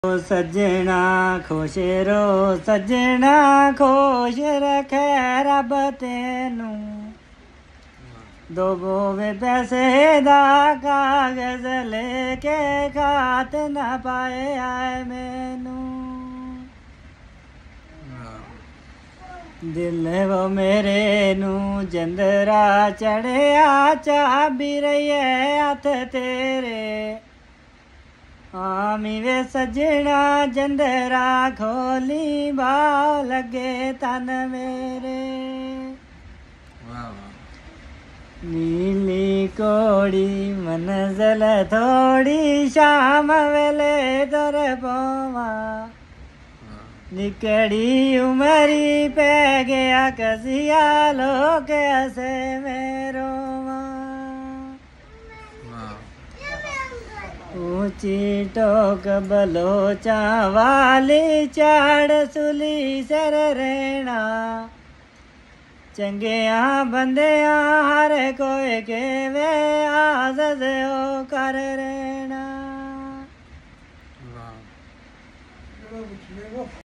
सजना खुश रो सजना खुश रखे रब तेनू दो गोवे पैसे दा कागज लेके खात ना पाए आए मैनू दिल वो मेरे नू जंदरा चढ़िया चाबी रही है हथ तेरे आमी वे सजना जंदरा खोली बाव लगे तन मेरे नीली कोड़ी मंज़िल थोड़ी शाम वेले तुर पवा निकड़ी उमरी पै गया कसिया लोग हसे मेरो ऊंची टोक बलोचा वाली चाड़ सुली सर रहना चंगिया बंदिया हर कोई के वे आज़द हो कर रहना।